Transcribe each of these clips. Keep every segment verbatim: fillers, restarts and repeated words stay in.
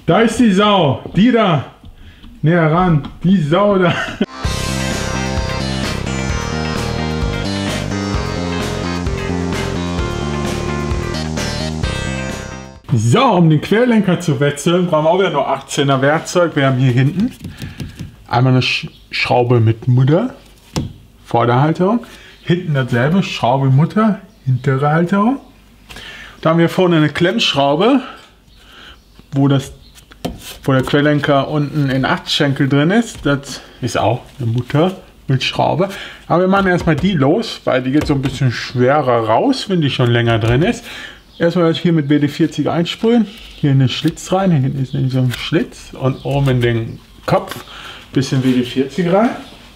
Da ist die Sau. Die da. Näher ran. Die Sau da. So, um den Querlenker zu wechseln, brauchen wir auch wieder nur achtzehner Werkzeug. Wir haben hier hinten einmal eine Sch Schraube mit Mutter, Vorderhalterung. Hinten dasselbe, Schraube Mutter, hintere Halterung. Da haben wir vorne eine Klemmschraube, wo, das, wo der Querlenker unten in acht Schenkel drin ist. Das ist auch eine Mutter mit Schraube. Aber wir machen erstmal die los, weil die geht so ein bisschen schwerer raus, wenn die schon länger drin ist. Erstmal hier mit W D vierzig einsprühen, hier in den Schlitz rein, hier hinten ist nämlich so ein Schlitz und oben in den Kopf ein bisschen W D vierzig rein.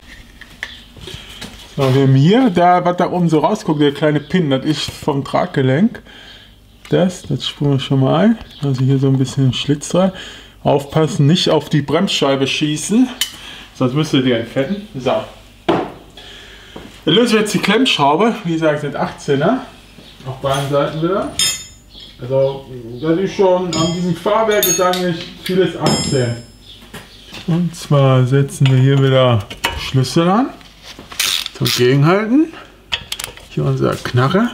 So, wir haben hier, da, was da oben so rausguckt, der kleine Pin, das ist vom Traggelenk. Das, das sprühen wir schon mal ein, also hier so ein bisschen Schlitz rein. Aufpassen, nicht auf die Bremsscheibe schießen, sonst müsst ihr die entfetten. So. Wir lösen jetzt die Klemmschraube, wie gesagt sind achtzehner. Auf beiden Seiten wieder. Also das ist schon, an diesem Fahrwerk ist eigentlich vieles achtzehn. Und zwar setzen wir hier wieder Schlüssel an. Zum Gegenhalten. Hier unser Knarre.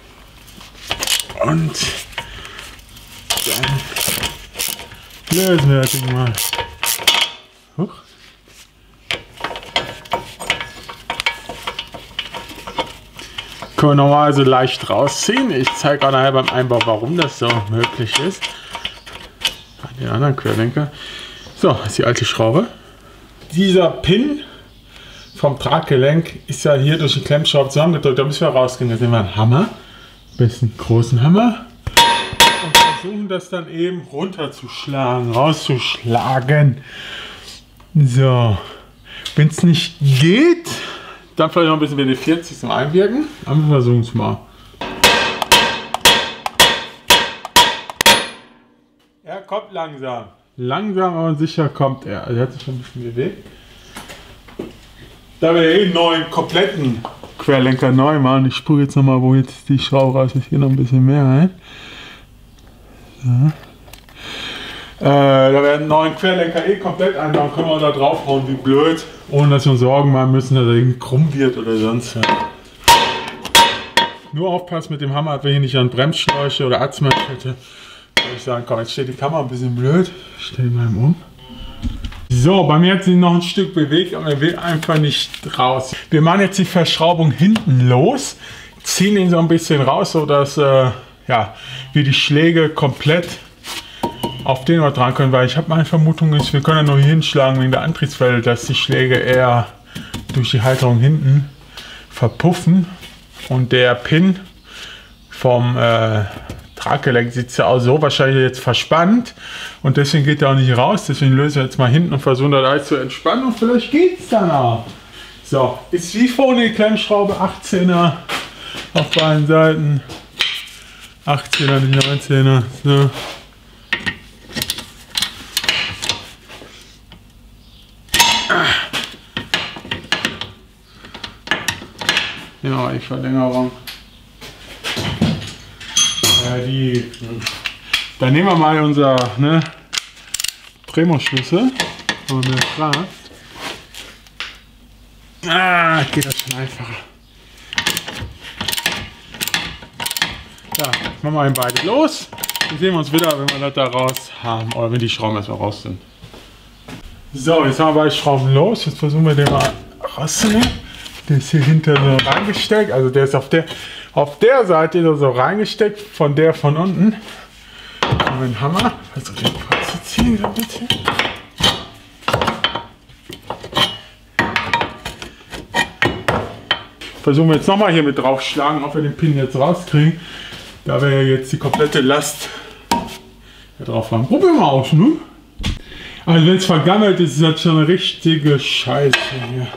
Und dann lösen wir das Ding mal. Huch. Können wir normalerweise leicht rausziehen. Ich zeige auch nachher beim Einbau, warum das so möglich ist. Den anderen Querlenker. So, das ist die alte Schraube. Dieser Pin vom Traggelenk ist ja hier durch die Klemmschraube zusammengedrückt. Da müssen wir rausgehen. Da sehen wir einen Hammer. Ein bisschen großen Hammer. Und versuchen das dann eben runterzuschlagen, rauszuschlagen. So. Wenn es nicht geht, dann vielleicht noch ein bisschen W D vierzig zum Einwirken. Aber wir versuchen es mal. Er kommt langsam. Langsam, aber sicher kommt er. Also er hat sich schon ein bisschen bewegt. Da wir eh einen neuen, kompletten Querlenker neu machen, ich sprühe jetzt nochmal, wo jetzt die Schraube raus ist, hier noch ein bisschen mehr rein. So. Äh, da wir einen neuen Querlenker eh komplett einbauen, können wir da draufhauen wie blöd, ohne dass wir uns Sorgen machen müssen, dass er irgendwie krumm wird oder sonst was. Nur aufpassen mit dem Hammer, ob wir hier nicht an Bremsschläuche oder Atzmanschette. Würde ich sagen, komm, jetzt steht die Kamera ein bisschen blöd. Ich stelle mal um. So, bei mir hat sich noch ein Stück bewegt, aber er will einfach nicht raus. Wir machen jetzt die Verschraubung hinten los, ziehen ihn so ein bisschen raus, sodass äh, ja, wir die Schläge komplett auf den wir dran können, weil ich habe meine Vermutung ist, wir können ja nur hier hinschlagen wegen der Antriebswelle, dass die Schläge eher durch die Halterung hinten verpuffen und der Pin vom äh, Traggelenk sitzt ja auch so wahrscheinlich jetzt verspannt und deswegen geht er auch nicht raus, deswegen lösen wir jetzt mal hinten und versuchen das alles zu entspannen und vielleicht geht es dann auch. So, ist wie vorne die Klemmschraube, achtzehner auf beiden Seiten, achtzehner, nicht neunzehner, so. Genau, die Verlängerung. Ja, die. Dann nehmen wir mal unser ne, Drehmomentschlüssel. Ah, geht das schon einfacher. Ja, machen wir beide los. Dann sehen wir uns wieder, wenn wir das da raus haben. Oder wenn die Schrauben erstmal raus sind. So, jetzt haben wir beide Schrauben los. Jetzt versuchen wir den mal rauszunehmen. Der ist hier hinter so reingesteckt, also der ist auf der auf der Seite ist er so reingesteckt, von der von unten. Haben wir einen Hammer, versuche den vorzuziehen so ein bisschen. Versuchen wir jetzt nochmal hier mit draufschlagen, ob wir den Pin jetzt rauskriegen, da wir ja jetzt die komplette Last hier drauf haben. Probieren wir aus, ne? Also wenn es vergammelt ist, ist das schon eine richtige Scheiße hier.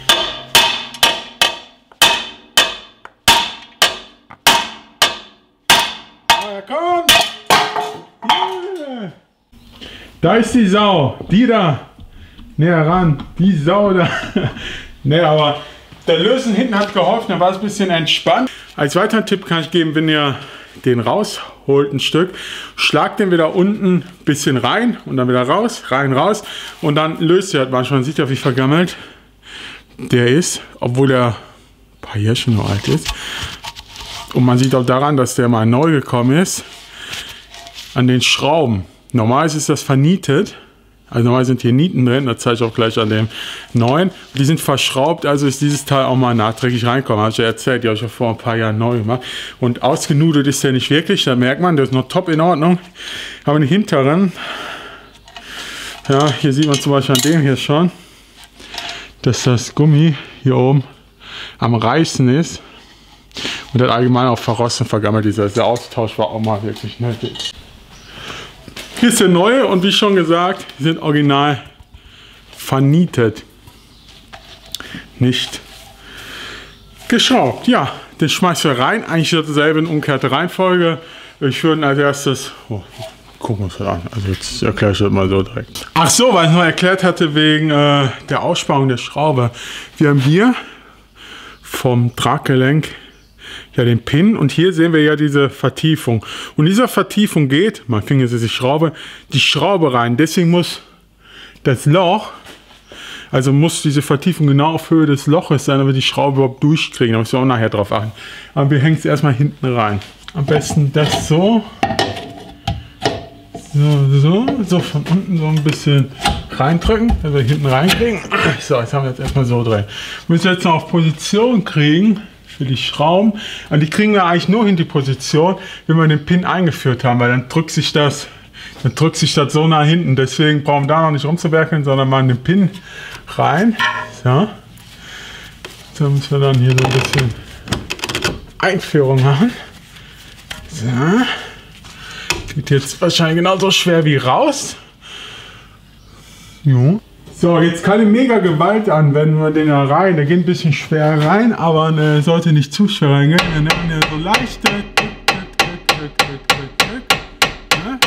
Kommt! Yeah. Da ist die Sau, die da, näher ran, die Sau da. Ne, aber der Lösen hinten hat geholfen, dann war es ein bisschen entspannt. Als weiteren Tipp kann ich geben, wenn ihr den raus, holt ein Stück, schlagt den wieder unten ein bisschen rein und dann wieder raus, rein, raus und dann löst er halt manchmal. Man sieht ja, wie vergammelt der ist, obwohl er ein paar Jährchen nur alt ist. Und man sieht auch daran, dass der mal neu gekommen ist, an den Schrauben. Normal ist das vernietet. Also normal sind hier Nieten drin, das zeige ich auch gleich an dem neuen. Die sind verschraubt, also ist dieses Teil auch mal nachträglich reinkommen. Habe ich ja erzählt, die habe ich ja vor ein paar Jahren neu gemacht. Und ausgenudelt ist der nicht wirklich, da merkt man, der ist noch top in Ordnung. Aber den hinteren, ja, hier sieht man zum Beispiel an dem hier schon, dass das Gummi hier oben am Reißen ist. Und das allgemein auch verrostet und vergammelt ist. Also der Austausch war auch mal wirklich nötig. Hier ist der neue und wie schon gesagt, die sind original vernietet. Nicht geschraubt. Ja, den schmeißen wir rein. Eigentlich ist dasselbe in umgekehrte Reihenfolge. Ich würde als erstes. Oh, gucken wir uns das an. Also jetzt erkläre ich das mal so direkt. Ach so, weil ich noch erklärt hatte wegen äh, der Aussparung der Schraube. Wir haben hier vom Traggelenk ja den Pin und hier sehen wir ja diese Vertiefung. Und dieser Vertiefung geht, mein Finger ist die Schraube, die Schraube rein. Deswegen muss das Loch, also muss diese Vertiefung genau auf Höhe des Loches sein, damit wir die Schraube überhaupt durchkriegen. Da müssen wir auch nachher drauf achten. Aber wir hängen es erstmal hinten rein. Am besten das so. So, so, so von unten so ein bisschen reindrücken, dass wir hinten reinkriegen. So, jetzt haben wir jetzt erstmal so drehen. Wir müssen jetzt noch auf Position kriegen für die Schrauben. Und die kriegen wir eigentlich nur in die Position, wenn wir den Pin eingeführt haben, weil dann drückt sich das, dann drückt sich das so nah hinten. Deswegen brauchen wir da noch nicht rumzuwerkeln, sondern mal in den Pin rein. So. So müssen wir dann hier so ein bisschen Einführung machen. So. Geht jetzt wahrscheinlich genauso schwer wie raus. Jo. So, jetzt keine mega Gewalt anwenden wir den da rein. Der geht ein bisschen schwer rein, aber ne, sollte nicht zu schwer reingehen. Wir nehmen ja so leichte. Ne?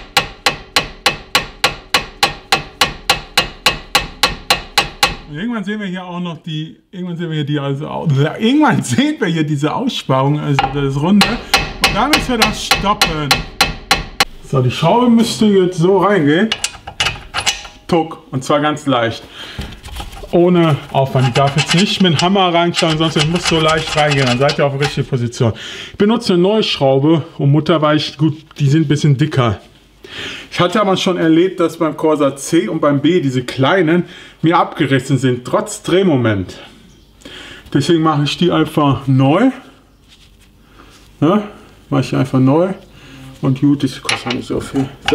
Und irgendwann sehen wir hier auch noch die. Irgendwann sehen wir hier die also irgendwann sehen wir hier diese Aussparung, also das Runde. Und dann müssen wir das stoppen. So, die Schraube müsste jetzt so reingehen. Tuck. Und zwar ganz leicht. Ohne Aufwand. Ich darf jetzt nicht mit dem Hammer reinschauen, sonst ich muss so leicht reingehen. Dann seid ihr auf der richtigen Position. Ich benutze eine neue Schraube und Mutterweich, gut, die sind ein bisschen dicker. Ich hatte aber schon erlebt, dass beim Corsa C und beim B diese kleinen mir abgerissen sind, trotz Drehmoment. Deswegen mache ich die einfach neu. Ja, mache ich einfach neu. Und gut, das kostet nicht so viel. So.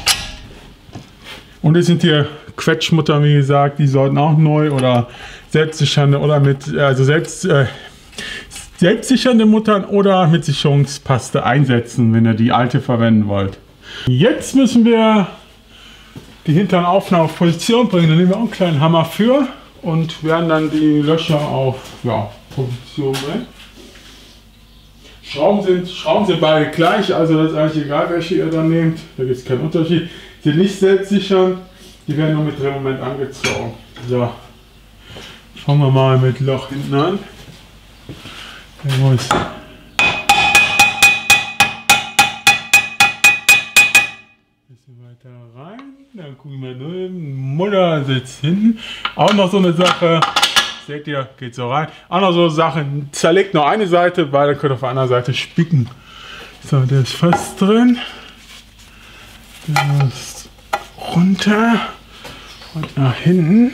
Und es sind hier Quetschmutter, wie gesagt, die sollten auch neu oder selbstsichernde oder mit, also selbst, äh, selbstsichernde Muttern oder mit Sicherungspaste einsetzen, wenn ihr die alte verwenden wollt. Jetzt müssen wir die hinteren Aufnahmen auf Position bringen. Dann nehmen wir auch einen kleinen Hammer für und werden dann die Löcher auf ja, Position bringen. Schrauben sind, Schrauben sind beide gleich, also das ist eigentlich egal, welche ihr dann nehmt. Da gibt es keinen Unterschied. Sind nicht selbstsichernd, die werden nur mit Drehmoment angezogen. So, fangen wir mal mit Loch hinten an. Der muss ein bisschen weiter rein. Dann gucken wir drüben. Mutter sitzt hinten. Auch noch so eine Sache. Seht ihr, geht so rein. Auch noch so eine Sache. Zerlegt nur eine Seite, weil dann könnt ihr auf der anderen Seite spicken. So, der ist fast drin. Der ist runter und nach hinten.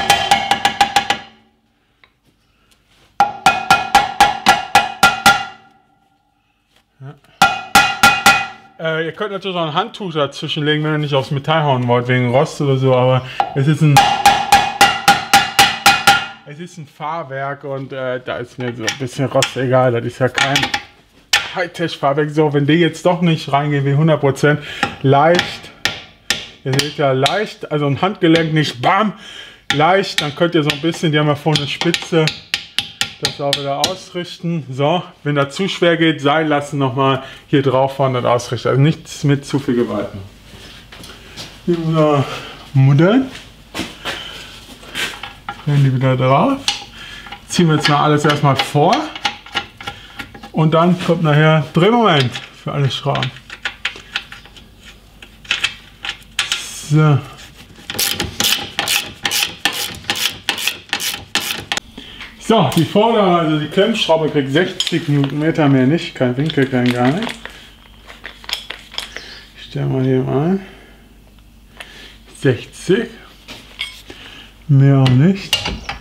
Ja. Äh, ihr könnt natürlich auch ein Handtuch dazwischen legen, wenn ihr nicht aufs Metall hauen wollt, wegen Rost oder so, aber es ist ein es ist ein Fahrwerk und äh, da ist mir so ein bisschen Rost egal, das ist ja kein Hightech-Fahrwerk. So, wenn die jetzt doch nicht reingehen wie hundert Prozent, leicht, ihr seht ja leicht, also ein Handgelenk nicht bam, leicht, dann könnt ihr so ein bisschen, die haben ja vorne eine Spitze, das auch wieder ausrichten. So, wenn das zu schwer geht, sein lassen, nochmal hier drauf fahren und ausrichten. Also nichts mit zu viel Gewalt. So, Mutter. Werden die wieder drauf. Ziehen wir jetzt mal alles erstmal vor. Und dann kommt nachher Drehmoment für alle Schrauben. So. So, die vordere, also die Klemmschraube kriegt sechzig Newtonmeter, mehr nicht, kein Winkel, kein gar nichts. Ich stelle mal hier mal sechzig, mehr auch nicht.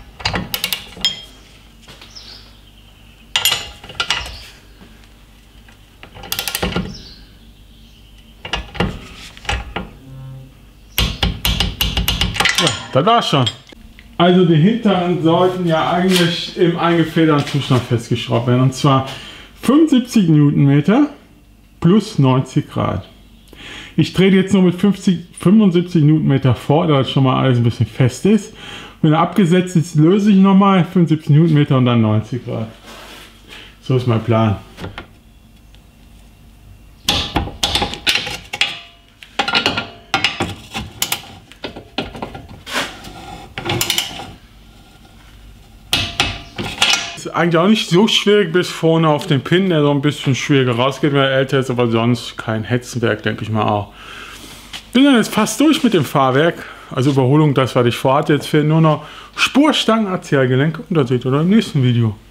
Ja, das war's schon. Also die hinteren sollten ja eigentlich im eingefederten Zustand festgeschraubt werden. Und zwar fünfundsiebzig Newtonmeter plus neunzig Grad. Ich drehe jetzt nur mit fünfzig, fünfundsiebzig Newtonmeter vor, da schon mal alles ein bisschen fest ist. Wenn er abgesetzt ist, löse ich nochmal fünfundsiebzig Newtonmeter und dann neunzig Grad. So ist mein Plan. Ist eigentlich auch nicht so schwierig bis vorne auf den Pin, der so ein bisschen schwieriger rausgeht, wenn er älter ist, aber sonst kein Hexenwerk, denke ich mal auch. Bin dann jetzt fast durch mit dem Fahrwerk, also Überholung, das was ich vorhatte. Jetzt fehlen nur noch Spurstangen, Azialgelenke und das seht ihr dann im nächsten Video.